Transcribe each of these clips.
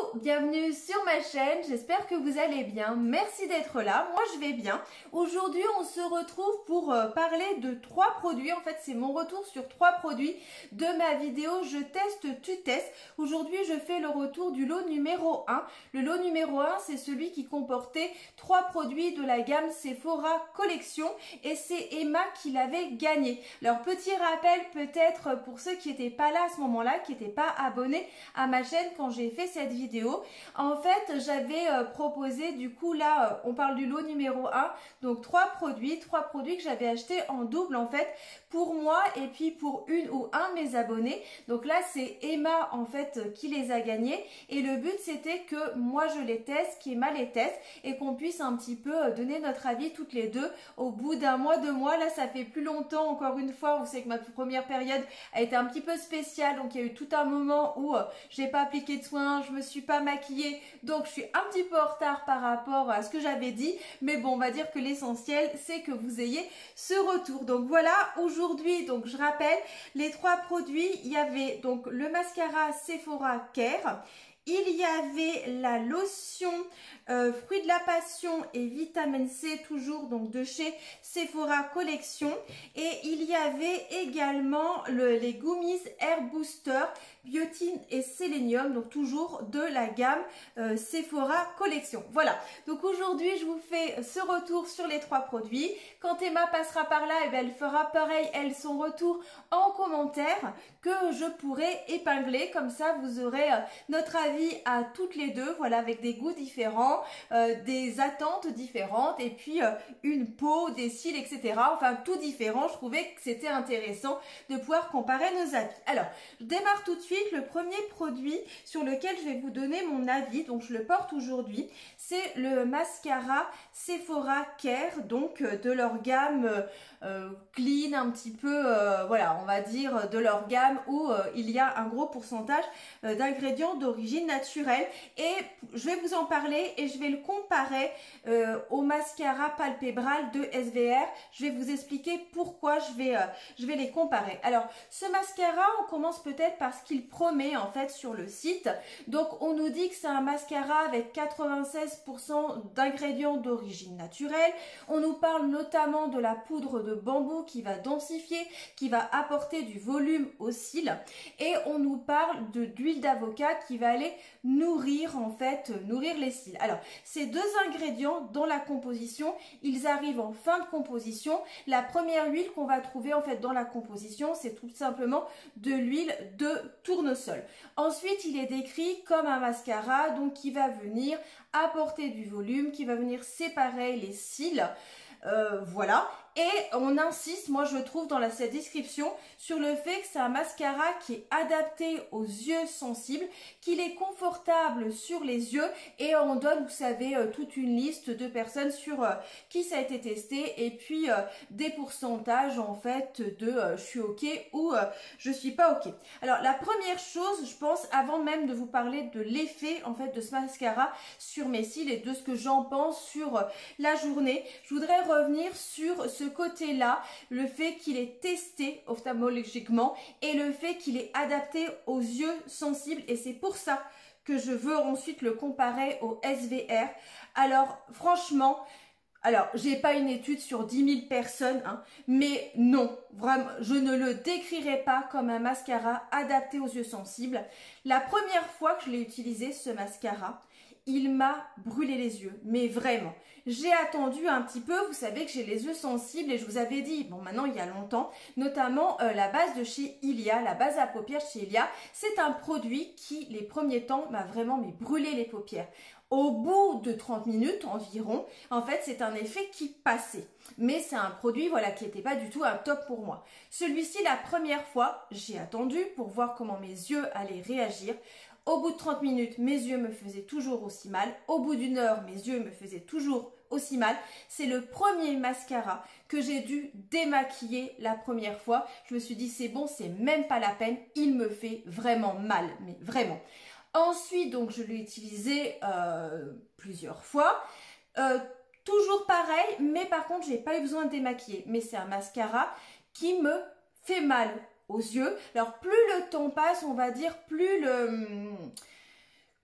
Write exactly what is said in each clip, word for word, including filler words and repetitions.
bienvenue sur ma chaîne, j'espère que vous allez bien, merci d'être là, moi je vais bien. Aujourd'hui on se retrouve pour euh, parler de trois produits, en fait c'est mon retour sur trois produits de ma vidéo Je teste, tu testes. Aujourd'hui je fais le retour du lot numéro un. Le lot numéro un c'est celui qui comportait trois produits de la gamme Sephora Collection et c'est Emma qui l'avait gagné. Alors petit rappel peut-être pour ceux qui n'étaient pas là à ce moment-là, qui n'étaient pas abonnés à ma chaîne quand j'ai fait cette vidéo. En fait, j'avais euh, proposé, du coup là, euh, on parle du lot numéro un, donc trois produits, trois produits que j'avais achetés en double en fait, pour moi et puis pour une ou un de mes abonnés. Donc là, c'est Emma en fait qui les a gagnés et le but c'était que moi je les teste, qu'Emma les teste et qu'on puisse un petit peu donner notre avis toutes les deux au bout d'un mois, deux mois. Là, ça fait plus longtemps, encore une fois, vous savez que ma première période a été un petit peu spéciale, donc il y a eu tout un moment où euh, j'ai pas appliqué de soins, je me suis pas maquillée, donc je suis un petit peu en retard par rapport à ce que j'avais dit, mais bon, on va dire que l'essentiel c'est que vous ayez ce retour. Donc voilà, aujourd'hui, donc je rappelle les trois produits. Il y avait donc le mascara Sephora Care, il y avait la lotion euh, fruits de la passion et vitamine C, toujours donc de chez Sephora Collection, et il y avait également le, les gummies Air Booster biotine et sélénium, donc toujours de la gamme euh, Sephora Collection. Voilà, donc aujourd'hui je vous fais ce retour sur les trois produits. Quand Emma passera par là, et bien elle fera pareil, elle, son retour en commentaire que je pourrai épingler, comme ça vous aurez euh, notre avis à toutes les deux, voilà, avec des goûts différents, euh, des attentes différentes et puis euh, une peau, des cils, et cetera. Enfin tout différent, je trouvais que c'était intéressant de pouvoir comparer nos avis. Alors, je démarre tout de suite. Le premier produit sur lequel je vais vous donner mon avis, donc je le porte aujourd'hui, c'est le mascara Sephora Care, donc euh, de leur gamme euh, clean, un petit peu, euh, voilà, on va dire de leur gamme où euh, il y a un gros pourcentage euh, d'ingrédients d'origine naturelle. Et je vais vous en parler et je vais le comparer euh, au mascara Palpebral de S V R. Je vais vous expliquer pourquoi je vais, euh, je vais les comparer. Alors, ce mascara, on commence peut-être par ce qu'il promet en fait sur le site. Donc, on nous dit que c'est un mascara avec quatre-vingt-seize pour cent d'ingrédients d'origine naturelle. On nous parle notamment de la poudre de bambou qui va densifier, qui va apporter du volume aux cils. Et on nous parle de d'huile d'avocat qui va aller nourrir en fait, nourrir les cils. Alors, ces deux ingrédients dans la composition, ils arrivent en fin de composition. La première huile qu'on va trouver en fait dans la composition, c'est tout simplement de l'huile de tournesol. Ensuite, il est décrit comme un mascara, donc qui va venir apporter du volume, qui va venir séparer les cils. Euh, voilà, et on insiste, moi je trouve dans la, cette description, sur le fait que c'est un mascara qui est adapté aux yeux sensibles, qu'il est confortable sur les yeux, et on donne, vous savez, euh, toute une liste de personnes sur euh, qui ça a été testé, et puis euh, des pourcentages en fait de euh, je suis ok ou euh, je suis pas ok. Alors la première chose, je pense, avant même de vous parler de l'effet en fait de ce mascara sur mes cils et de ce que j'en pense sur euh, la journée, je voudrais revenir sur ce côté-là, le fait qu'il est testé ophtalmologiquement et le fait qu'il est adapté aux yeux sensibles, et c'est pour ça que je veux ensuite le comparer au S V R. Alors franchement, alors j'ai pas une étude sur dix mille personnes, hein, mais non, vraiment, je ne le décrirai pas comme un mascara adapté aux yeux sensibles. La première fois que je l'ai utilisé, ce mascara, il m'a brûlé les yeux, mais vraiment. J'ai attendu un petit peu, vous savez que j'ai les yeux sensibles et je vous avais dit, bon maintenant il y a longtemps, notamment euh, la base de chez Ilia, la base à paupières chez Ilia, c'est un produit qui, les premiers temps, m'a vraiment mais brûlé les paupières. Au bout de trente minutes environ, en fait, c'est un effet qui passait. Mais c'est un produit, voilà, qui n'était pas du tout un top pour moi. Celui-ci, la première fois, j'ai attendu pour voir comment mes yeux allaient réagir. Au bout de trente minutes, mes yeux me faisaient toujours aussi mal. Au bout d'une heure, mes yeux me faisaient toujours aussi mal. C'est le premier mascara que j'ai dû démaquiller la première fois. Je me suis dit, c'est bon, c'est même pas la peine. Il me fait vraiment mal, mais vraiment. Ensuite, donc, je l'ai utilisé euh, plusieurs fois. Euh, toujours pareil, mais par contre, j'ai pas eu besoin de démaquiller. Mais c'est un mascara qui me fait mal aux yeux. Alors, plus le temps passe, on va dire, plus le...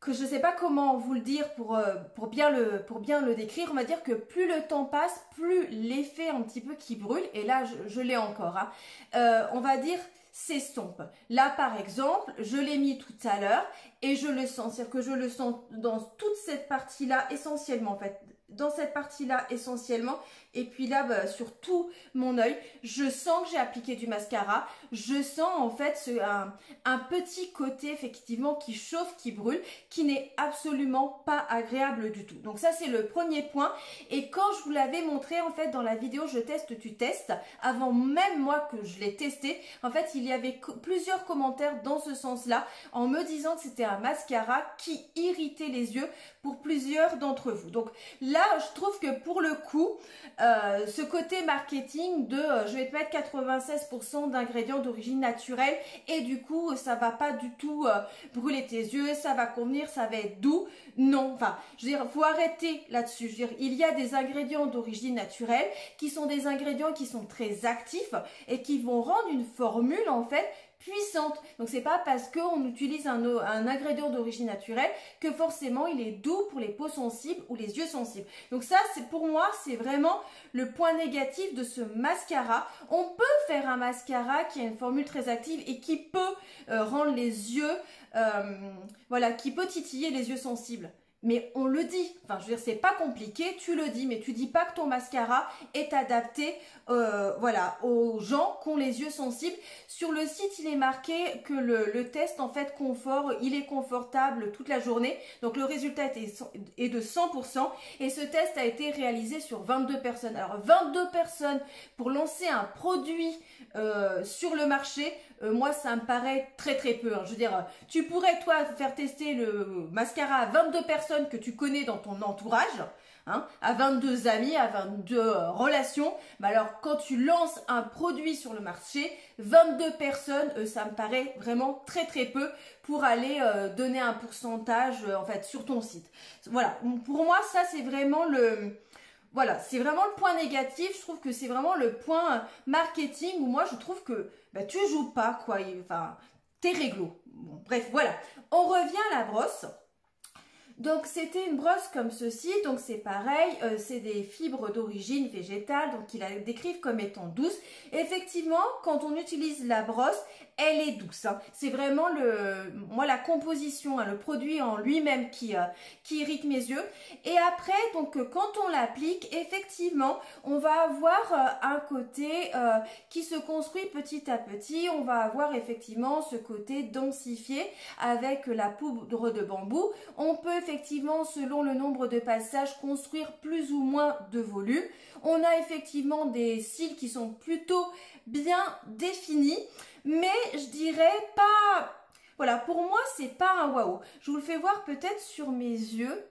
que je ne sais pas comment vous le dire pour, euh, pour, bien le, pour bien le décrire. On va dire que plus le temps passe, plus l'effet un petit peu qui brûle, et là je, je l'ai encore, hein, euh, on va dire s'estompe. Là par exemple, je l'ai mis tout à l'heure et je le sens, c'est-à-dire que je le sens dans toute cette partie-là essentiellement en fait. Dans cette partie-là essentiellement, et puis là bah, sur tout mon œil, je sens que j'ai appliqué du mascara, je sens en fait ce, un, un petit côté effectivement qui chauffe, qui brûle, qui n'est absolument pas agréable du tout. Donc ça c'est le premier point, et quand je vous l'avais montré en fait dans la vidéo je teste tu testes, avant même moi que je l'ai testé, en fait il y avait co- plusieurs commentaires dans ce sens-là, en me disant que c'était un mascara qui irritait les yeux pour plusieurs d'entre vous. Donc là je trouve que pour le coup, euh, ce côté marketing de euh, je vais te mettre quatre-vingt-seize pour cent d'ingrédients d'origine naturelle et du coup ça va pas du tout euh, brûler tes yeux, ça va convenir, ça va être doux. Non, enfin, je veux dire, faut arrêter là-dessus. Je veux dire, il y a des ingrédients d'origine naturelle qui sont des ingrédients qui sont très actifs et qui vont rendre une formule en fait puissante. Donc c'est pas parce qu'on utilise un, un ingrédient d'origine naturelle que forcément il est doux pour les peaux sensibles ou les yeux sensibles. Donc ça c'est pour moi c'est vraiment le point négatif de ce mascara. On peut faire un mascara qui a une formule très active et qui peut euh, rendre les yeux euh, voilà, qui peut titiller les yeux sensibles. Mais on le dit, enfin je veux dire c'est pas compliqué, tu le dis, mais tu dis pas que ton mascara est adapté euh, voilà, aux gens qui ont les yeux sensibles. Sur le site il est marqué que le, le test en fait confort, il est confortable toute la journée, donc le résultat est de cent pour cent et ce test a été réalisé sur vingt-deux personnes. Alors vingt-deux personnes pour lancer un produit euh, sur le marché, euh, moi ça me paraît très très peu, hein. Je veux dire, tu pourrais toi faire tester le mascara à vingt-deux personnes que tu connais dans ton entourage, hein, à vingt-deux amis, à vingt-deux euh, relations, mais alors quand tu lances un produit sur le marché, vingt-deux personnes, euh, ça me paraît vraiment très très peu pour aller euh, donner un pourcentage euh, en fait sur ton site. Voilà, pour moi ça c'est vraiment le... Voilà, c'est vraiment le point négatif. Je trouve que c'est vraiment le point marketing où moi je trouve que bah, tu joues pas quoi, enfin t'es réglo. Bon, bref, voilà, on revient à la brosse. Donc c'était une brosse comme ceci, donc c'est pareil, euh, c'est des fibres d'origine végétale, donc ils la décrivent comme étant douce. Effectivement, quand on utilise la brosse, elle est douce, hein. C'est vraiment le, moi la composition, hein, le produit en lui-même qui, euh, qui irrite mes yeux. Et après, donc euh, quand on l'applique, effectivement, on va avoir euh, un côté euh, qui se construit petit à petit. On va avoir effectivement ce côté densifié avec la poudre de bambou. On peut effectivement, selon le nombre de passages, construire plus ou moins de volume. On a effectivement des cils qui sont plutôt bien définis, mais je dirais pas... Voilà, pour moi, c'est pas un waouh. Je vous le fais voir peut-être sur mes yeux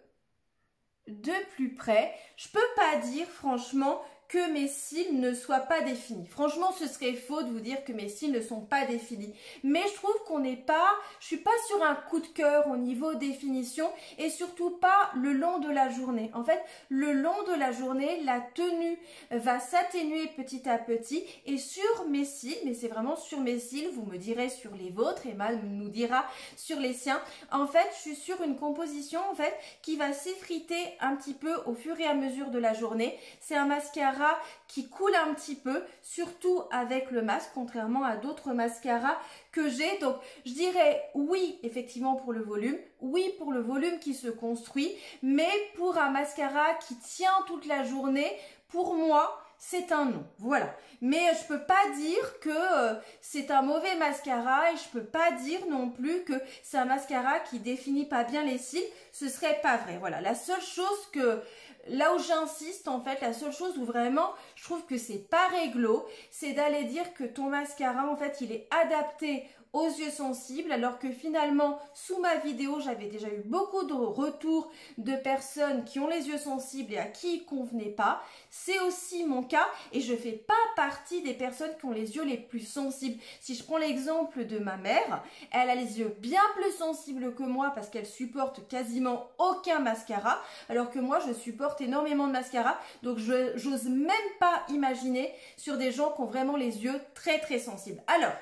de plus près. Je peux pas dire, franchement, que mes cils ne soient pas définis. Franchement, ce serait faux de vous dire que mes cils ne sont pas définis. Mais je trouve qu'on n'est pas, je suis pas sur un coup de cœur au niveau définition et surtout pas le long de la journée. En fait, le long de la journée, la tenue va s'atténuer petit à petit et sur mes cils, mais c'est vraiment sur mes cils, vous me direz sur les vôtres, Emma nous dira sur les siens. En fait, je suis sur une composition en fait qui va s'effriter un petit peu au fur et à mesure de la journée. C'est un mascara qui coule un petit peu, surtout avec le masque, contrairement à d'autres mascaras que j'ai. Donc, je dirais oui, effectivement, pour le volume, oui, pour le volume qui se construit, mais pour un mascara qui tient toute la journée, pour moi, c'est un non. Voilà. Mais je peux pas dire que euh, c'est un mauvais mascara et je peux pas dire non plus que c'est un mascara qui définit pas bien les cils. Ce serait pas vrai. Voilà. La seule chose que... Là où j'insiste, en fait, la seule chose où vraiment je trouve que c'est pas réglo, c'est d'aller dire que ton mascara, en fait, il est adapté aux yeux sensibles, alors que finalement, sous ma vidéo, j'avais déjà eu beaucoup de retours de personnes qui ont les yeux sensibles et à qui il convenait pas. C'est aussi mon cas et je fais pas partie des personnes qui ont les yeux les plus sensibles. Si je prends l'exemple de ma mère, elle a les yeux bien plus sensibles que moi parce qu'elle supporte quasiment aucun mascara, alors que moi, je supporte énormément de mascara. Donc, je j'ose même pas imaginer sur des gens qui ont vraiment les yeux très très sensibles. Alors,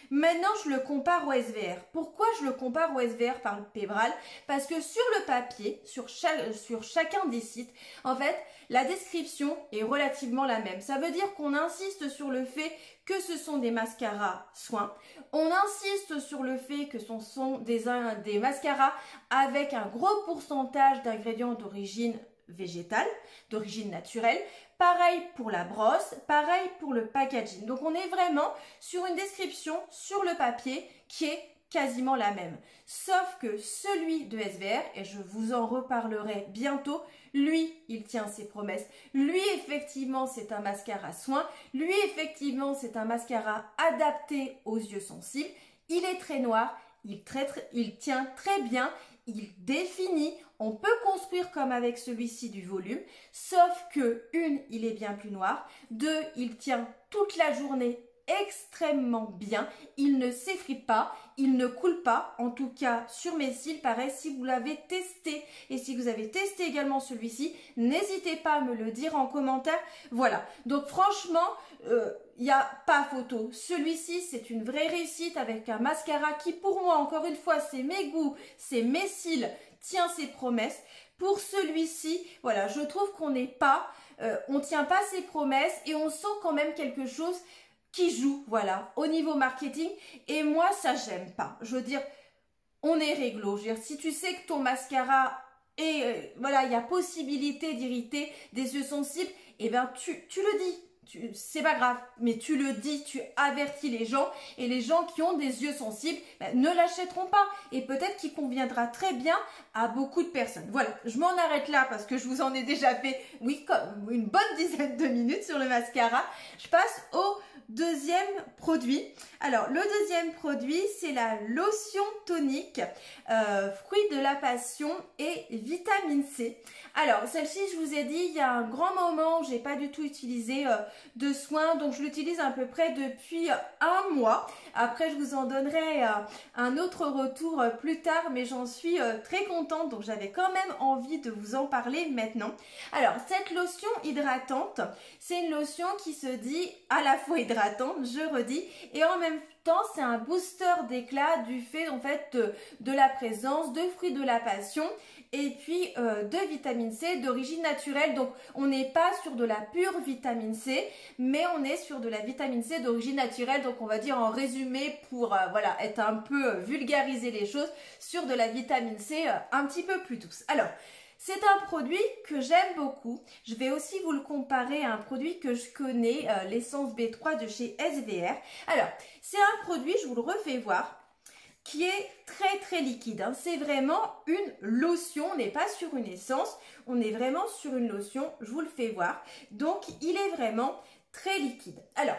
Maintenant, je le compare au S V R. Pourquoi je le compare au S V R par le Pebral? Parce que sur le papier, sur, chaque, sur chacun des sites, en fait, la description est relativement la même. Ça veut dire qu'on insiste sur le fait que ce sont des mascaras soins. On insiste sur le fait que ce sont des, des mascaras avec un gros pourcentage d'ingrédients d'origine végétale, d'origine naturelle. Pareil pour la brosse, pareil pour le packaging. Donc on est vraiment sur une description sur le papier qui est quasiment la même. Sauf que celui de S V R, et je vous en reparlerai bientôt, lui, il tient ses promesses. Lui, effectivement, c'est un mascara soin. Lui, effectivement, c'est un mascara adapté aux yeux sensibles. Il est très noir, il, très, très, il tient très bien, il définit. On peut construire comme avec celui-ci du volume, sauf que, une, il est bien plus noir. Deux, il tient toute la journée extrêmement bien, il ne s'effrite pas, il ne coule pas, en tout cas sur mes cils, pareil, si vous l'avez testé et si vous avez testé également celui-ci, n'hésitez pas à me le dire en commentaire. Voilà, donc franchement, il euh, n'y a pas photo. Celui-ci, c'est une vraie réussite avec un mascara qui, pour moi, encore une fois, c'est mes goûts, c'est mes cils, tient ses promesses. Pour celui-ci, voilà, je trouve qu'on n'est pas, euh, on tient pas ses promesses et on sent quand même quelque chose qui joue, voilà, au niveau marketing. Et moi, ça, j'aime pas. Je veux dire, on est réglo. Je veux dire, si tu sais que ton mascara est, euh, voilà, il y a possibilité d'irriter des yeux sensibles, eh bien, tu, tu le dis. C'est pas grave, mais tu le dis, tu avertis les gens, et les gens qui ont des yeux sensibles ben, ne l'achèteront pas, et peut-être qu'il conviendra très bien à beaucoup de personnes. Voilà, je m'en arrête là parce que je vous en ai déjà fait, oui, comme une bonne dizaine de minutes sur le mascara. Je passe au deuxième produit. Alors, le deuxième produit, c'est la lotion tonique, euh, fruits de la passion et vitamine C. Alors, celle-ci, je vous ai dit, il y a un grand moment, j'ai pas du tout utilisé euh, de soins, donc je l'utilise à peu près depuis un mois. Après, je vous en donnerai euh, un autre retour euh, plus tard, mais j'en suis euh, très contente, donc j'avais quand même envie de vous en parler maintenant. Alors, cette lotion hydratante, c'est une lotion qui se dit à la fois hydratante, je redis, et en même temps, c'est un booster d'éclat du fait en fait de, de la présence de fruits de la passion et puis euh, de vitamine C d'origine naturelle. Donc on n'est pas sur de la pure vitamine C, mais on est sur de la vitamine C d'origine naturelle. Donc on va dire en résumé pour euh, voilà, être un peu euh, vulgariser les choses, sur de la vitamine C euh, un petit peu plus douce. Alors, c'est un produit que j'aime beaucoup. Je vais aussi vous le comparer à un produit que je connais, euh, l'essence B trois de chez S V R. Alors, c'est un produit, je vous le refais voir, qui est très très liquide. Hein. C'est vraiment une lotion, on n'est pas sur une essence, on est vraiment sur une lotion, je vous le fais voir. Donc, il est vraiment très liquide. Alors,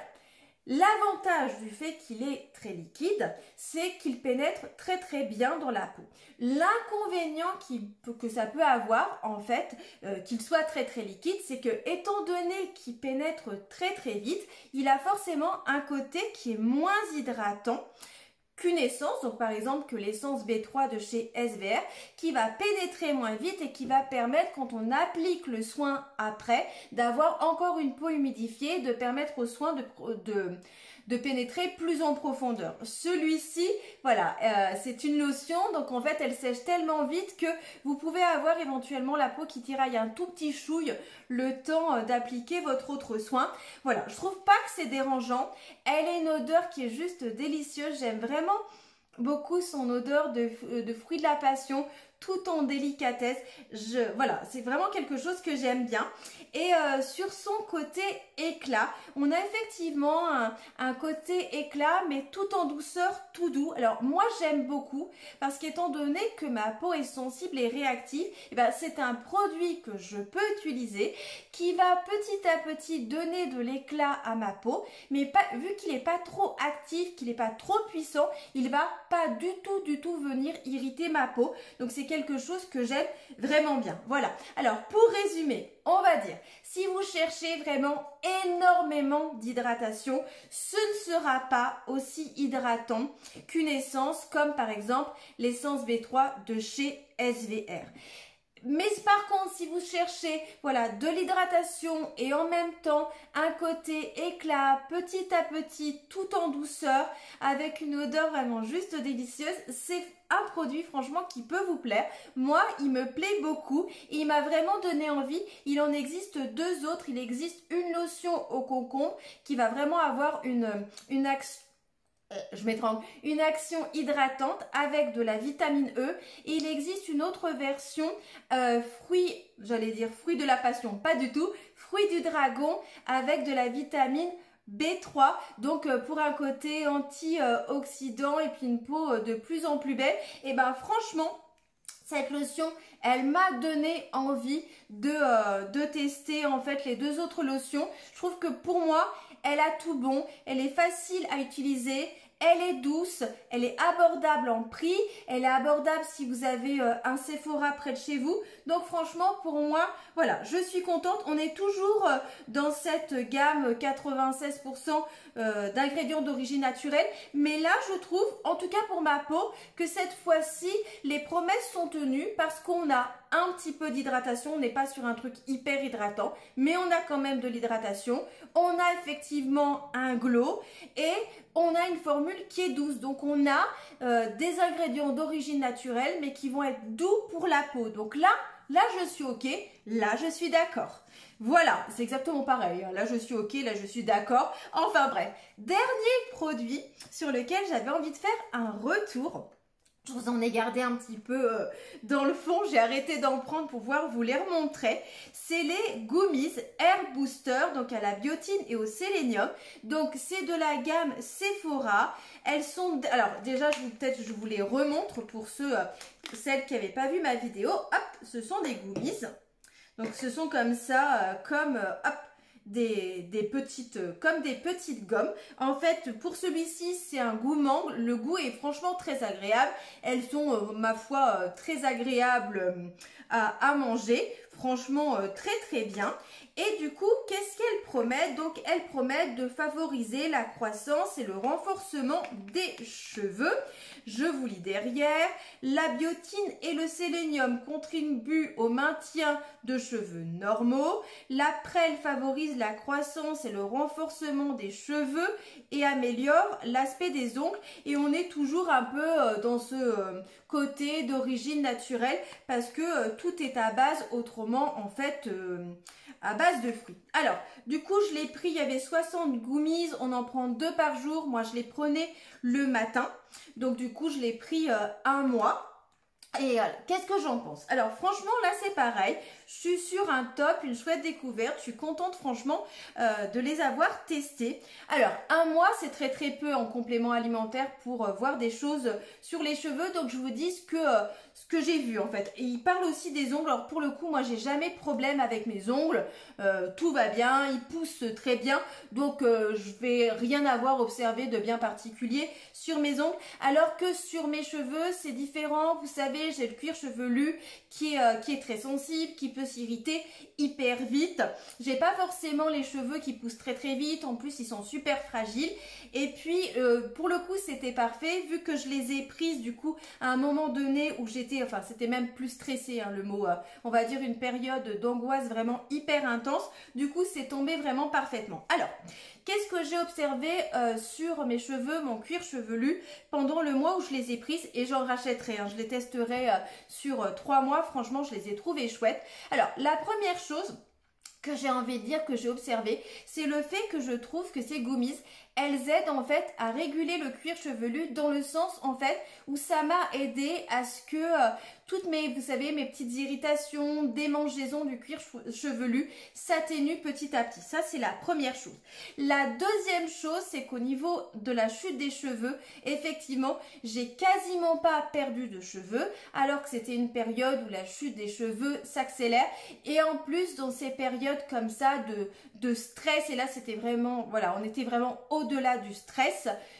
l'avantage du fait qu'il est très liquide, c'est qu'il pénètre très très bien dans la peau. L'inconvénient que ça peut avoir, en fait, euh, qu'il soit très très liquide, c'est que étant donné qu'il pénètre très très vite, il a forcément un côté qui est moins hydratant qu'une essence, donc par exemple que l'essence B trois de chez S V R, qui va pénétrer moins vite et qui va permettre, quand on applique le soin après, d'avoir encore une peau humidifiée, de permettre au soin de, de, de pénétrer plus en profondeur. Celui-ci, voilà, euh, c'est une lotion, donc en fait elle sèche tellement vite que vous pouvez avoir éventuellement la peau qui tiraille un tout petit chouille le temps d'appliquer votre autre soin. Voilà, je trouve pas que c'est dérangeant. Elle a une odeur qui est juste délicieuse. J'aime vraiment beaucoup son odeur de, de fruits de la passion, tout en délicatesse. Je, voilà, c'est vraiment quelque chose que j'aime bien. Et euh, sur son côté éclat, on a effectivement un, un côté éclat, mais tout en douceur, tout doux. Alors moi j'aime beaucoup parce qu'étant donné que ma peau est sensible et réactive, et ben, c'est un produit que je peux utiliser qui va petit à petit donner de l'éclat à ma peau, mais pas, vu qu'il n'est pas trop actif, qu'il n'est pas trop puissant, il va pas du tout du tout venir irriter ma peau. Donc c'est quelque chose que j'aime vraiment bien. Voilà. Alors pour résumer, on va dire, si vous cherchez vraiment énormément d'hydratation, ce ne sera pas aussi hydratant qu'une essence comme par exemple l'essence B trois de chez S V R. Mais par contre, si vous cherchez voilà, de l'hydratation et en même temps un côté éclat, petit à petit, tout en douceur, avec une odeur vraiment juste délicieuse, c'est un produit franchement qui peut vous plaire. Moi, il me plaît beaucoup et il m'a vraiment donné envie. Il en existe deux autres. Il existe une lotion au concombre qui va vraiment avoir une, une action. Je m'étrangle, une action hydratante avec de la vitamine E et il existe une autre version euh, fruit, j'allais dire fruit de la passion, pas du tout, fruit du dragon avec de la vitamine B trois, donc euh, pour un côté antioxydant et puis une peau euh, de plus en plus belle. Et ben franchement, cette lotion, elle m'a donné envie de, euh, de tester en fait les deux autres lotions. Je trouve que pour moi, elle a tout bon, elle est facile à utiliser, elle est douce, elle est abordable en prix, elle est abordable si vous avez euh, un Sephora près de chez vous. Donc franchement, pour moi, voilà, je suis contente. On est toujours euh, dans cette gamme quatre-vingt-seize pour cent euh, d'ingrédients d'origine naturelle. Mais là, je trouve, en tout cas pour ma peau, que cette fois-ci, les promesses sont tenues parce qu'on a un petit peu d'hydratation. On n'est pas sur un truc hyper hydratant, mais on a quand même de l'hydratation. On a effectivement un glow et on a une formule qui est douce. Donc on a euh, des ingrédients d'origine naturelle mais qui vont être doux pour la peau. Donc là, là je suis ok, là je suis d'accord. Voilà, c'est exactement pareil. Là je suis ok, là je suis d'accord. Enfin bref, dernier produit sur lequel j'avais envie de faire un retour. Je vous en ai gardé un petit peu euh, dans le fond, j'ai arrêté d'en prendre pour pouvoir vous les remontrer. C'est les Gummies Air Booster, donc à la biotine et au sélénium. Donc c'est de la gamme Sephora. Elles sont, alors déjà je vous peut-être je vous les remontre pour ceux, euh, celles qui n'avaient pas vu ma vidéo. Hop, ce sont des Gummies. Donc ce sont comme ça, euh, comme euh, hop. Des, des petites, comme des petites gommes. En fait, pour celui-ci, c'est un goût mangue. Le goût est franchement très agréable. Elles sont, euh, ma foi, euh, très agréables euh, à, à manger. Franchement, euh, très très bien. Et du coup, qu'est-ce qu'elles promettent? Donc, elles promettent de favoriser la croissance et le renforcement des cheveux. Je vous lis derrière. La biotine et le sélénium contribuent au maintien de cheveux normaux. La prêle favorise la croissance et le renforcement des cheveux et améliore l'aspect des ongles. Et on est toujours un peu dans ce côté d'origine naturelle parce que tout est à base autrement, en fait, euh, à base de fruits. Alors, du coup, je l'ai pris, il y avait soixante gummies, on en prend deux par jour. Moi, je les prenais le matin. Donc, du coup, je l'ai pris euh, un mois. Et euh, qu'est-ce que j'en pense? Alors franchement là c'est pareil, je suis sur un top, une chouette découverte, je suis contente franchement euh, de les avoir testés. Alors un mois c'est très très peu en complément alimentaire pour euh, voir des choses sur les cheveux, donc je vous dis ce que, euh, ce que j'ai vu en fait. Et il parle aussi des ongles, alors pour le coup moi j'ai jamais de problème avec mes ongles, euh, tout va bien, ils poussent très bien, donc euh, je vais rien avoir observé de bien particulier sur mes ongles, alors que sur mes cheveux c'est différent, vous savez, j'ai le cuir chevelu qui est, euh, qui est très sensible, qui peut s'irriter hyper vite. J'ai pas forcément les cheveux qui poussent très très vite, en plus ils sont super fragiles. Et puis euh, pour le coup c'était parfait vu que je les ai prises du coup à un moment donné où j'étais, enfin c'était même plus stressée hein, le mot, euh, on va dire une période d'angoisse vraiment hyper intense. Du coup c'est tombé vraiment parfaitement. Alors qu'est-ce que j'ai observé euh, sur mes cheveux, mon cuir chevelu pendant le mois où je les ai prises, et j'en rachèterai, hein, je les testerai euh, sur euh, trois mois, franchement je les ai trouvées chouettes. Alors la première chose que j'ai envie de dire que j'ai observé, c'est le fait que je trouve que ces gummies, elles aident en fait à réguler le cuir chevelu dans le sens en fait où ça m'a aidé à ce que euh, toutes mes, vous savez, mes petites irritations, démangeaisons du cuir chevelu s'atténuent petit à petit. Ça c'est la première chose. La deuxième chose, c'est qu'au niveau de la chute des cheveux, effectivement, j'ai quasiment pas perdu de cheveux alors que c'était une période où la chute des cheveux s'accélère, et en plus dans ces périodes comme ça de, de stress, et là c'était vraiment, voilà, on était vraiment au-delà du stress,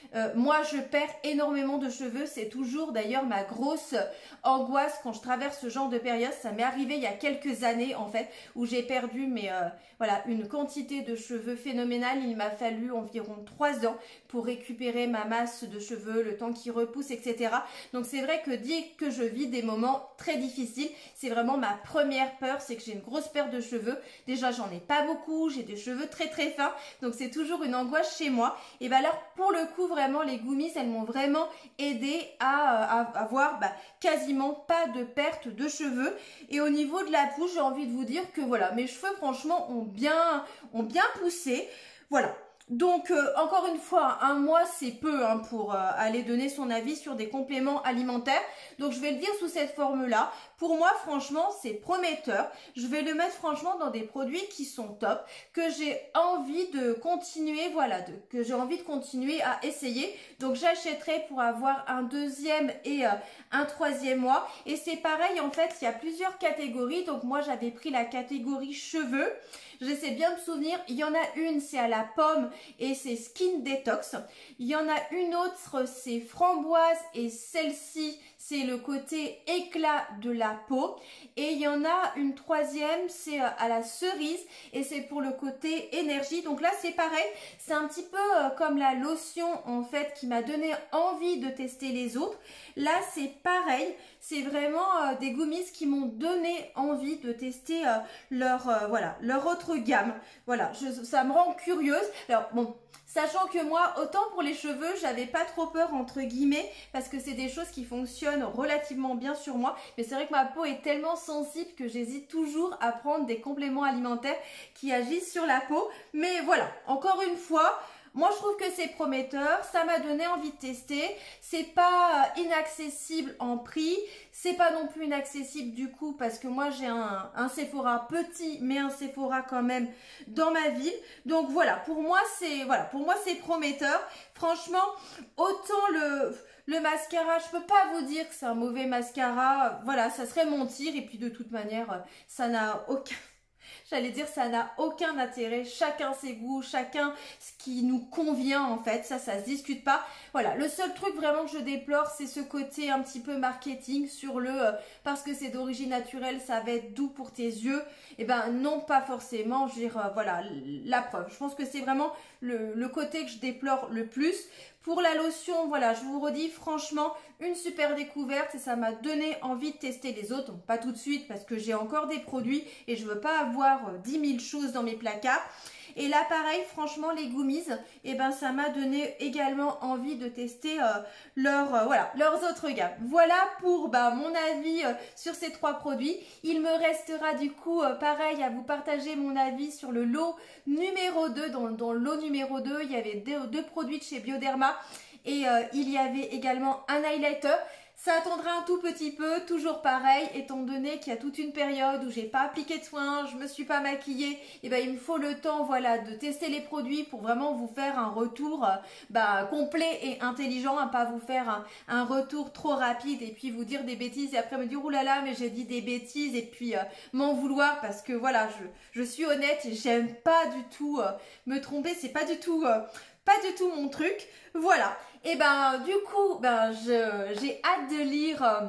Euh, moi, je perds énormément de cheveux. C'est toujours d'ailleurs ma grosse angoisse quand je traverse ce genre de période. Ça m'est arrivé il y a quelques années en fait, où j'ai perdu mais euh, voilà, une quantité de cheveux phénoménale. Il m'a fallu environ trois ans pour récupérer ma masse de cheveux, le temps qui repousse, et cetera. Donc c'est vrai que dès que je vis des moments très difficiles, c'est vraiment ma première peur, c'est que j'ai une grosse perte de cheveux. Déjà, j'en ai pas beaucoup, j'ai des cheveux très très fins, donc c'est toujours une angoisse chez moi. Et bien alors, pour le coup, vraiment, les gummies, elles m'ont vraiment aidé à, à avoir bah, quasiment pas de perte de cheveux. Et au niveau de la pousse, j'ai envie de vous dire que voilà, mes cheveux, franchement, ont bien, ont bien poussé. Voilà. Donc, euh, encore une fois, un mois, c'est peu hein, pour euh, aller donner son avis sur des compléments alimentaires. Donc, je vais le dire sous cette forme-là. Pour moi, franchement, c'est prometteur. Je vais le mettre franchement dans des produits qui sont top, que j'ai envie de continuer, voilà, de, que j'ai envie de continuer à essayer. Donc, j'achèterai pour avoir un deuxième et euh, un troisième mois. Et c'est pareil, en fait, il y a plusieurs catégories. Donc, moi, j'avais pris la catégorie cheveux. J'essaie bien de me souvenir, il y en a une, c'est à la pomme et c'est Skin Detox. Il y en a une autre, c'est framboise et celle-ci, c'est le côté éclat de la peau. Et il y en a une troisième, c'est à la cerise et c'est pour le côté énergie. Donc là, c'est pareil, c'est un petit peu comme la lotion en fait qui m'a donné envie de tester les autres. Là, c'est pareil, c'est vraiment euh, des gummies qui m'ont donné envie de tester euh, leur, euh, voilà, leur autre gamme. Voilà, je, ça me rend curieuse. Alors bon, sachant que moi, autant pour les cheveux, j'avais pas trop peur entre guillemets parce que c'est des choses qui fonctionnent relativement bien sur moi. Mais c'est vrai que ma peau est tellement sensible que j'hésite toujours à prendre des compléments alimentaires qui agissent sur la peau. Mais voilà, encore une fois, moi, je trouve que c'est prometteur, ça m'a donné envie de tester. C'est pas inaccessible en prix, c'est pas non plus inaccessible du coup parce que moi j'ai un, un Sephora petit, mais un Sephora quand même dans ma ville. Donc voilà, pour moi c'est voilà, pour moi c'est prometteur. Franchement, autant le le mascara, je peux pas vous dire que c'est un mauvais mascara. Voilà, ça serait mentir et puis de toute manière, ça n'a aucun J'allais dire, ça n'a aucun intérêt. Chacun ses goûts, chacun ce qui nous convient en fait. Ça, ça se discute pas. Voilà, le seul truc vraiment que je déplore, c'est ce côté un petit peu marketing sur le euh, parce que c'est d'origine naturelle, ça va être doux pour tes yeux. Eh ben non, pas forcément. Je veux dire, euh, voilà, la preuve. Je pense que c'est vraiment le, le côté que je déplore le plus. Pour la lotion, voilà, je vous redis, franchement, une super découverte et ça m'a donné envie de tester les autres. Donc, pas tout de suite parce que j'ai encore des produits et je veux pas avoir dix mille choses dans mes placards. Et là, pareil, franchement, les gummies, eh ben, ça m'a donné également envie de tester euh, leur, euh, voilà, leurs autres gammes. Voilà pour bah, mon avis euh, sur ces trois produits. Il me restera du coup, euh, pareil, à vous partager mon avis sur le lot numéro deux. Dans, dans le lot numéro deux, il y avait deux, deux produits de chez Bioderma et euh, il y avait également un highlighter. Ça attendra un tout petit peu, toujours pareil, étant donné qu'il y a toute une période où j'ai pas appliqué de soins, je me suis pas maquillée, et ben il me faut le temps, voilà, de tester les produits pour vraiment vous faire un retour euh, bah, complet et intelligent, à pas vous faire un, un retour trop rapide et puis vous dire des bêtises et après me dire oulala mais j'ai dit des bêtises et puis euh, m'en vouloir parce que voilà, je, je suis honnête et j'aime pas du tout euh, me tromper, c'est pas du tout... Euh, pas du tout mon truc, voilà. Et ben du coup, ben j'ai hâte de lire euh,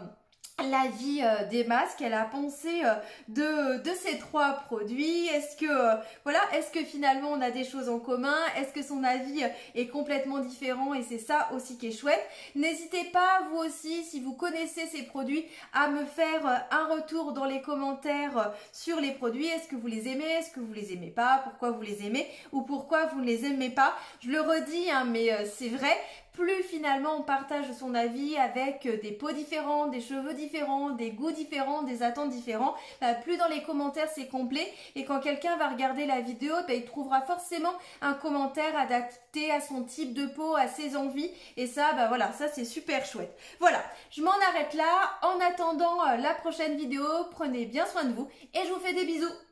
l'avis euh, d'Emma, ce qu'elle a pensé euh, de, de ces trois produits. Est-ce que euh, voilà, est-ce que finalement on a des choses en commun? Est-ce que son avis euh, est complètement différent? Et c'est ça aussi qui est chouette. N'hésitez pas, vous aussi, si vous connaissez ces produits, à me faire euh, un retour dans les commentaires euh, sur les produits. Est-ce que vous les aimez? Est-ce que vous les aimez pas? Pourquoi vous les aimez? Ou pourquoi vous ne les aimez pas? Je le redis, hein, mais euh, c'est vrai. Plus finalement on partage son avis avec des peaux différentes, des cheveux différents, des goûts différents, des attentes différents, bah, plus dans les commentaires c'est complet et quand quelqu'un va regarder la vidéo, bah, il trouvera forcément un commentaire adapté à son type de peau, à ses envies et ça, bah voilà, ça c'est super chouette. Voilà, je m'en arrête là. En attendant euh, la prochaine vidéo, prenez bien soin de vous et je vous fais des bisous.